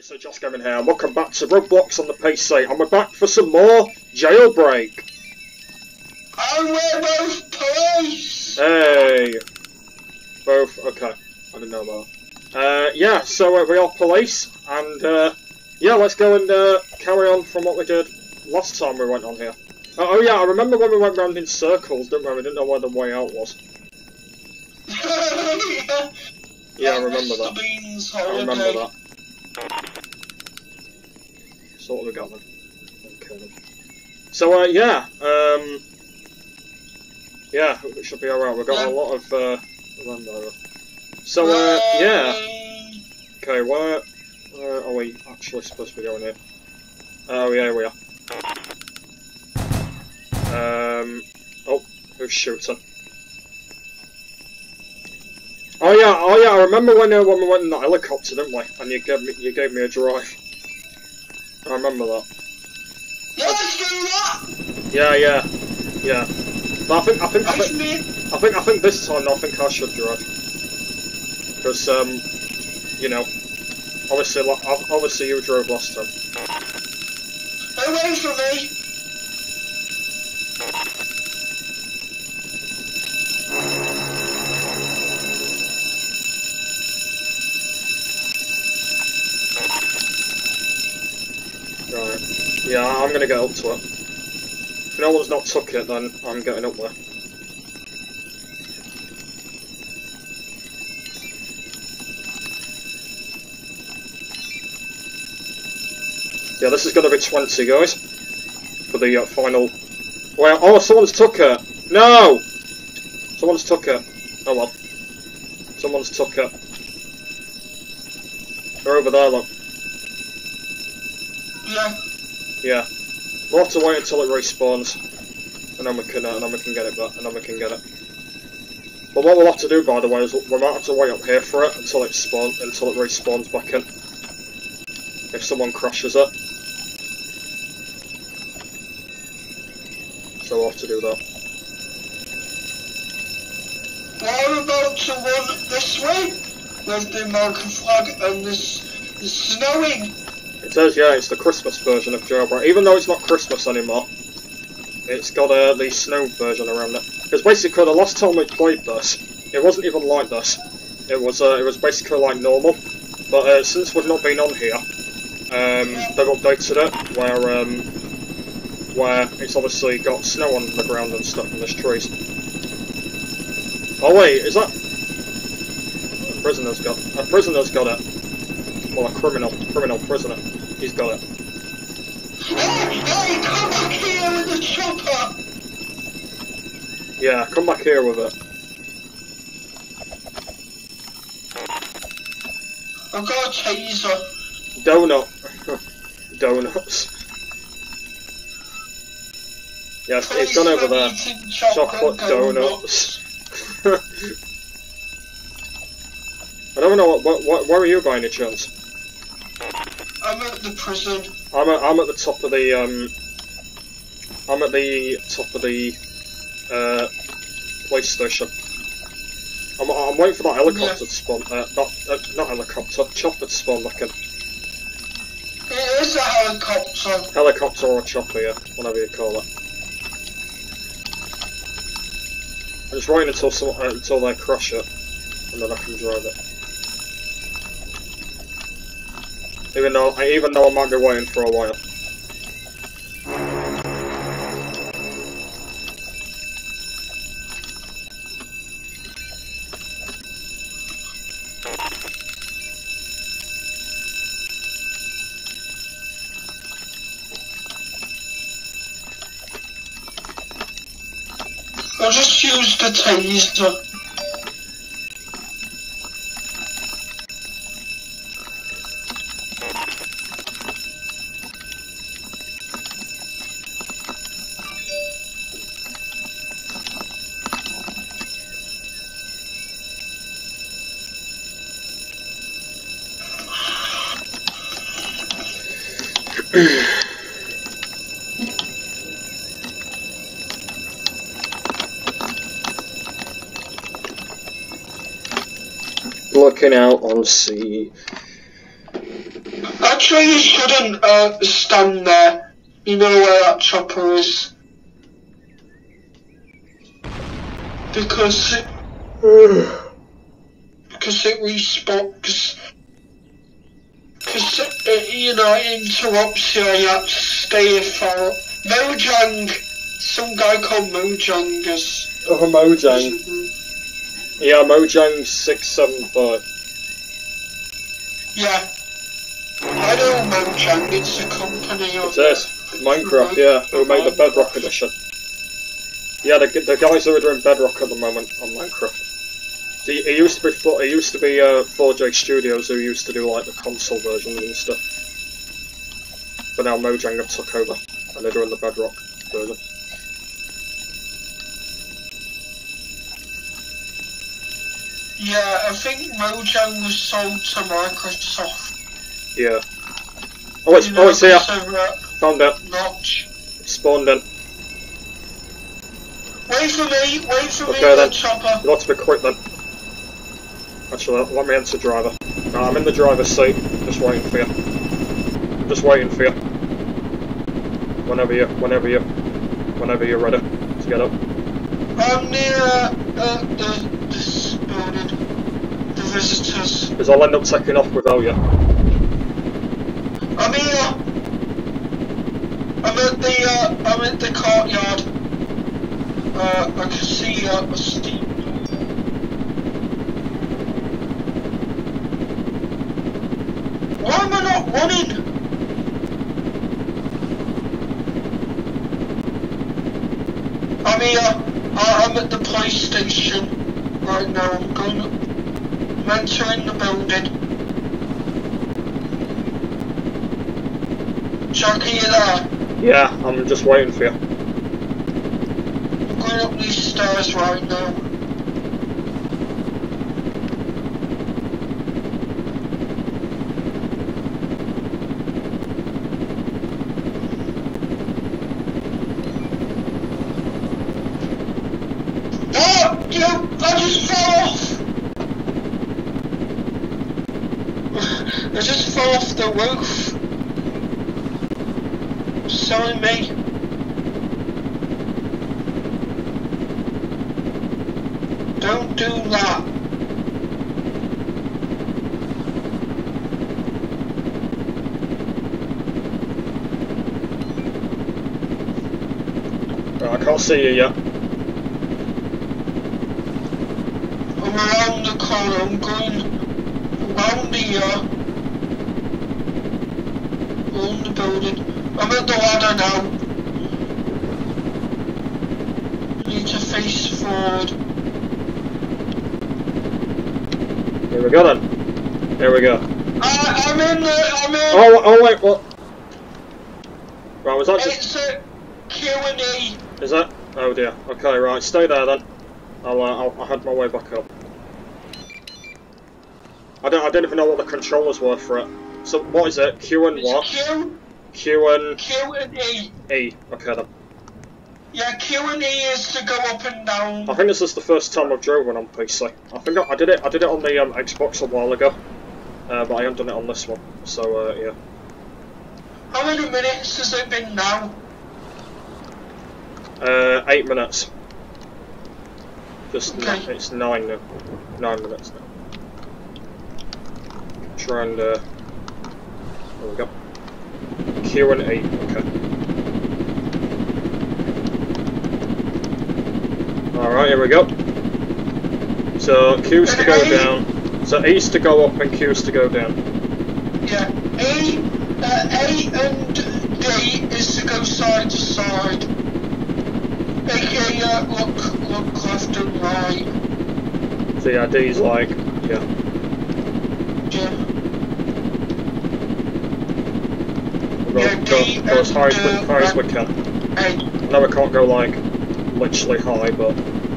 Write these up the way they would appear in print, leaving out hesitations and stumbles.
guys, so Josh Gaming here, and welcome back to Roblox on the PC, and we're back for some more Jailbreak. And we're both police! Hey! Both, okay, I didn't know about that. Yeah, so we are police, and yeah, let's go and carry on from what we did last time we went on here. Oh yeah, I remember when we went round in circles, didn't we? We didn't know where the way out was. Yeah, I remember that. I remember that. So what have we got then? Okay then. So yeah, yeah, it should be alright. We've got a lot of land over. So yeah. Okay, where are we actually supposed to be going here? Oh yeah, here we are. Oh, who's shooting? Oh yeah, I remember when we went in that helicopter, didn't we? And you gave me a drive. I remember that. Yeah, let's do that! Yeah. But I think this time I think I should drive. Because you know, obviously you drove last time. Away from me! Right. Yeah, I'm gonna get up to it. If no one's not took it, then I'm getting up there. Yeah, this is gonna be 20, guys. For the final... Well, oh, someone's took it! No! Someone's took it. Oh well. Someone's took it. They're over there, look. Yeah. We'll have to wait until it respawns, and then we can get it back, and then we can get it. But what we'll have to do, by the way, is we might have to wait up here for it until it respawns back in. If someone crashes it. So we'll have to do that. We're about to run this way with the American flag and this snowing. It says, yeah, it's the Christmas version of Jailbreak. Even though it's not Christmas anymore, it's got the snow version around it. Because basically, the last time we played this, it wasn't even like this. It was basically like normal. But since we've not been on here, they've updated it where it's obviously got snow on the ground and stuff, and there's trees. Oh wait, is that a prisoner's got it? Well, a criminal prisoner. He's got it. Hey, come back here with the chopper! Yeah, come back here with it. I've got a taser. Donuts. Yes, it's gone over there. Chocolate donuts. I don't know where are you by any chance? I'm at the prison. I'm at the top of the police station. I'm waiting for that helicopter to spawn. Not helicopter, chopper to spawn back in. It is a helicopter. Helicopter or a chopper, yeah, whatever you call it. I'm just waiting until they crash it, and then I can drive it. Even though I might be waiting for a while. I'll just use the taser. Looking out on sea. I Actually, you shouldn't stand there. You know where that chopper is. Because it respawns. Because you know, it interrupts you. You have to stay for Mojang. Some guy called Mojang is. Oh, Mojang. Yeah, Mojang 675. Yeah. I know Mojang, it's a company of... It is. Minecraft, yeah, who made the Bedrock edition. Yeah, the guys who are doing Bedrock at the moment on Minecraft. It used to be 4J Studios who used to do like the console versions and stuff. But now Mojang have took over and they're doing the Bedrock version. Yeah, I think Mojang was sold to Microsoft. Yeah. Oh, it's here. Found it. Notch. Spawned in. Wait for me, Okay, then. Chopper. You've got to be quick then. Actually, let me enter driver. No, I'm in the driver's seat, just waiting for you. I'm just waiting for you. Whenever you're ready to get up. I'm near this building. The visitors. Because I'll end up taking off without you. I'm here. I'm at the courtyard. I can see a steep. Why am I not running? I'm here. I'm at the police station right now. I'm entering the building. Jack, are you there? Yeah, I'm just waiting for you. I'm going up these stairs right now. I just fell off! I just fell off the roof. Sorry, mate. Don't do that. I can't see you yet. I'm around the corner. I'm going around here. Around the building. I'm at the ladder now. I need to face forward. Here we go then. Here we go. I'm in there, I'm in! Oh wait, what? Right, was that just... It's a Q&E. Is that? Oh dear. Okay, right, stay there then. I'll head my way back up. I don't even know what the controllers were for it. So what is it? Q and what? Q and E. E. Okay then. Yeah, Q&E is to go up and down. I think this is the first time I've driven on PC. I think I did it on the Xbox a while ago, but I haven't done it on this one. So yeah. How many minutes has it been now? 8 minutes. Just okay. It's 9 now. 9 minutes now. Try and there we go. Q and E. Okay. Alright, here we go. So Q's to go down. So E's to go up and Q's to go down. Yeah. A and D is to go side to side. AKA look left and right. So yeah, D's like, yeah. Yeah. We'll go as high as we can. I know we can't go like literally high, but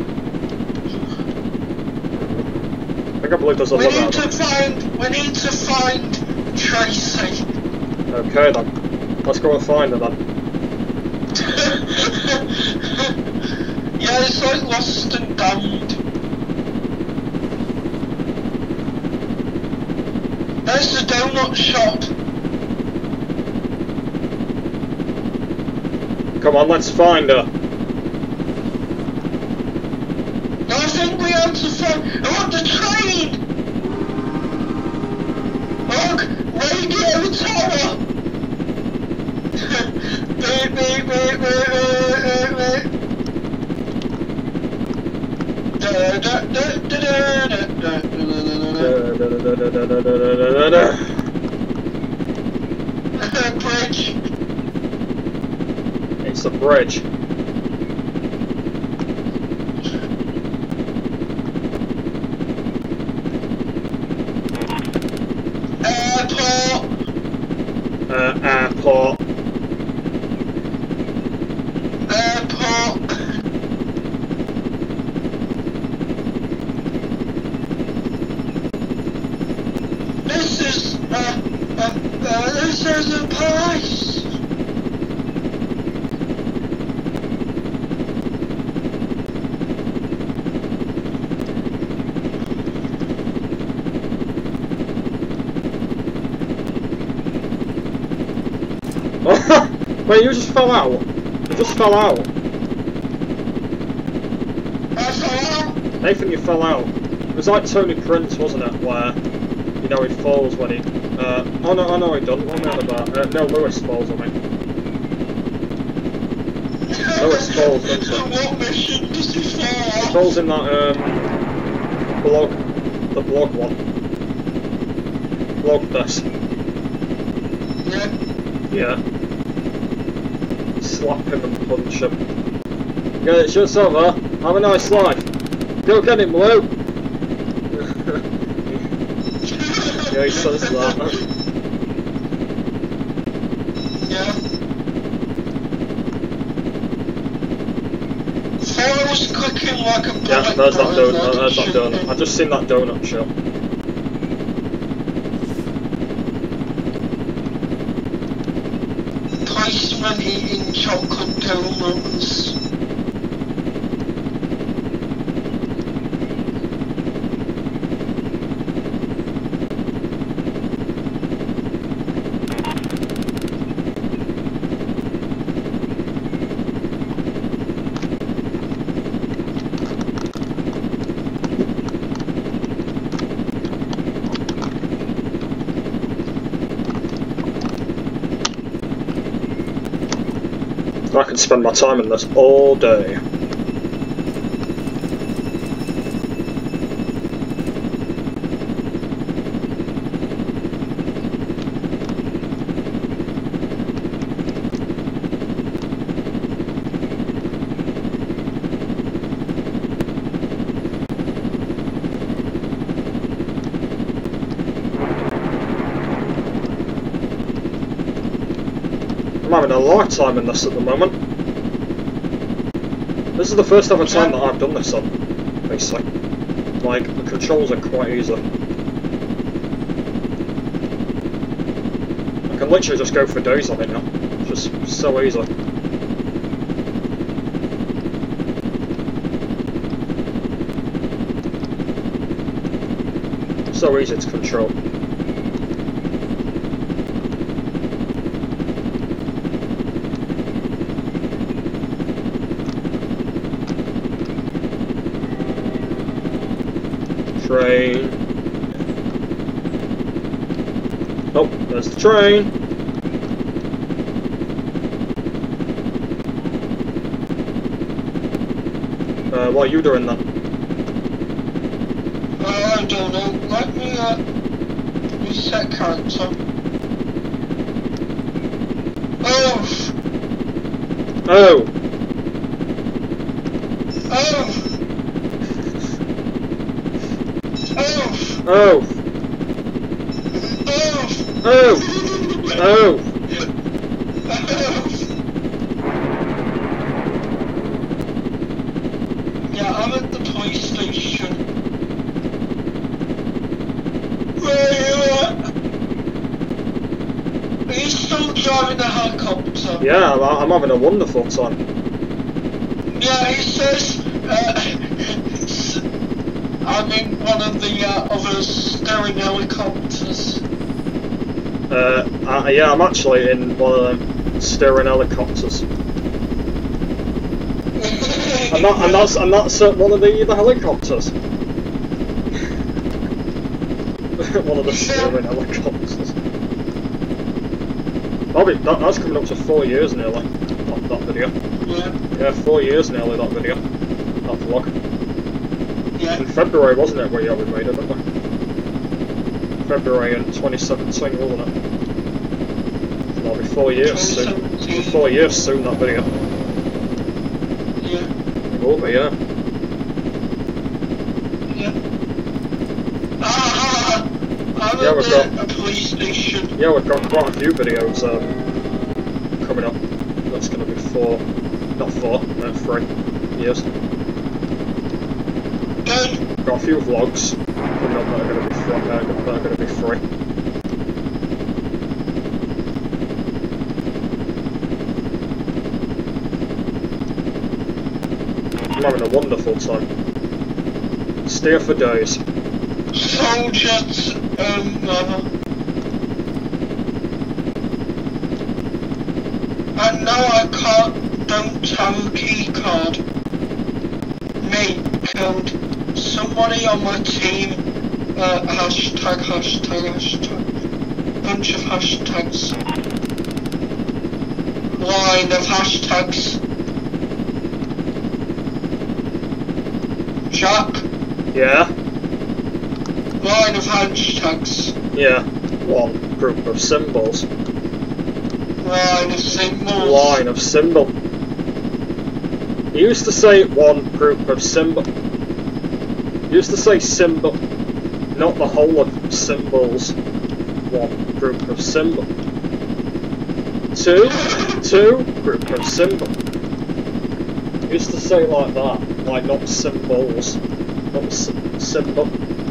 I believe there's a limit. We need to find Tracy. Okay then. Let's go and find her then. Yeah, it's like Lost and Damned. There's the donut shop. Come on, let's find her. I think we have to find... Oh, the train! Oh, radio tower! Beep, beep, beep, beep, beep, beep. Da da da da da da da da da. Bridge. It's a bridge. Airport. Airport. Airport. This is a place. Wait, you just fell out? You just fell out? I fell out? Nathan, you fell out. It was like Tony Prince, wasn't it? Where, you know, he falls when he... oh no, he doesn't. What am I on about? No, Lewis falls on me. Lewis falls, doesn't he? What mission does he fall He off? falls in that, blog. The blog one. Blog this. Yeah. Yeah. Slap him and punch him. Get it, shit's over. Have a nice life. Go get him, Lou! Yeah, he says that. Yeah. Thought I was clicking like a bullet. Yeah, there's that brother, donut. There's that donut. I've just seen that donut shop. Policeman eating chocolate donuts. I can spend my time in this all day. I'm having a lifetime in this at the moment. This is the first ever time that I've done this on, basically. Like, the controls are quite easy. I can literally just go for days on it now. It's just so easy. So easy to control. Train. Oh, there's the train. What are you doing then? I don't know. Let me reset character. Oh! Oh! Oh! Oh! Oh! Oh! Oh! Oh! Yeah, I'm at the police station. Where are you at? Are you still driving the helicopter? Yeah, I'm having a wonderful time. Yeah, he says, I'm in one of the other steering helicopters. Yeah, I'm actually in one of them steering helicopters. and that's one of the helicopters. One of the steering helicopters. Bobby, that's coming up to 4 years nearly. That video. Yeah, 4 years nearly. That video. That vlog. Yeah. In February, wasn't it? We made it, didn't we? February in 2017, wasn't it? That'll be 4 years soon. 4 years soon, that video. Yeah. It will be, yeah. Yeah. Yeah, we've got a police station. Yeah, we've got quite a few videos coming up. That's going to be 3 years. Got a few vlogs coming up that are going to be free. I'm having a wonderful time. Stay here for days. Soldiers, and now I don't have a key card. Mate killed somebody on my team. Hashtag. Bunch of hashtags. Line of hashtags. Jack. Yeah? Line of hashtags. Yeah. One group of symbols. Line of symbols. Line of symbol. He used to say one group of symbol. He used to say symbol, not the whole of symbols. One group of symbol. Two group of symbol. He used to say like that, like not symbols, not symbol.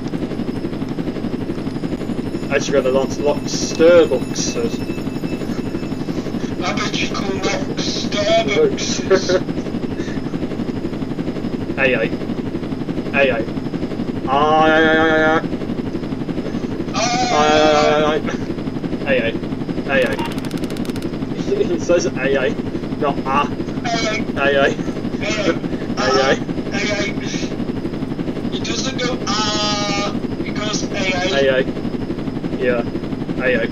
Actually, that's like Starbucks. I bet you call that Starbucks. AA. AA. He says AA, not AA. He doesn't go he goes AA. Yeah. AA.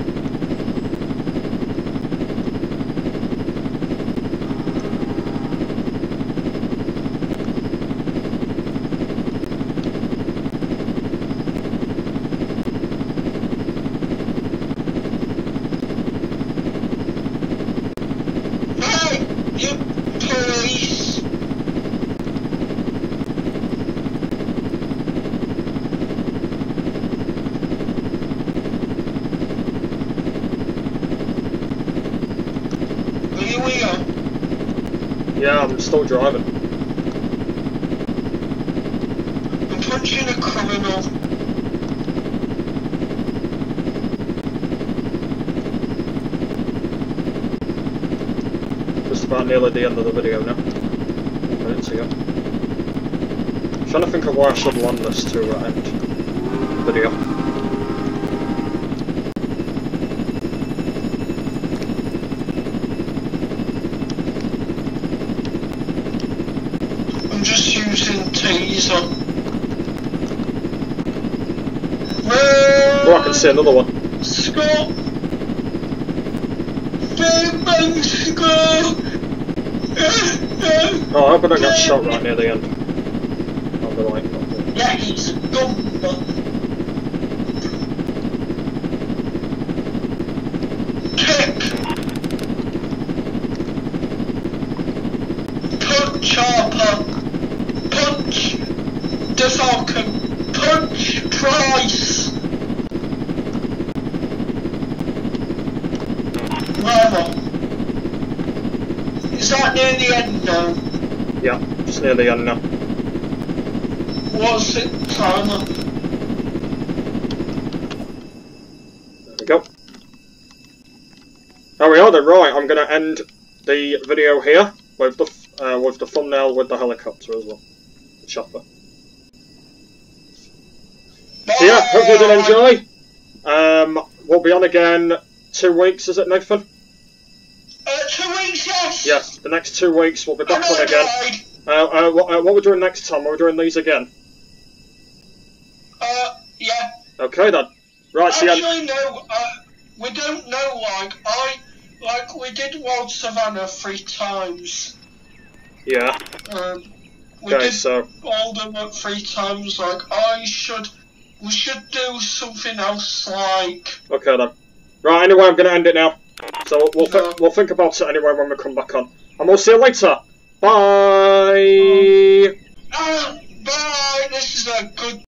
Yeah, I'm still driving. I'm punching a criminal. Just about nearly the end of the video now. 1 minute ago. I'm trying to think of where I should land this to end the video. I'm just using taser. Oh, I can see another one. Scott! 5 months ago! Oh, I hope I don't get shot right near the end. I'll be like, Yeah, he's a gumbo. Kick! Punch Harper! Punch the Falcon! Punch Price! Mama. Is that near the end now? yeah, just near the end now. What's it, timer? There we go. There we are then, right, I'm going to end the video here with the thumbnail with the helicopter as well. The chopper. So yeah, hope you did enjoy. We'll be on again 2 weeks, is it, Nathan? 2 weeks, yes! Yes, the next 2 weeks we'll be back on again. What we're doing next time? We're doing these again. Yeah. Okay then. Right. See. Actually, no. We don't know. We did Wild Savannah 3 times. Yeah. We Okay. did So. Oldham at 3 times. We should do something else. Okay then. Right. Anyway, I'm gonna end it now. So we'll think about it anyway when we come back on, and we'll see you later. Bye. Bye. This is a good.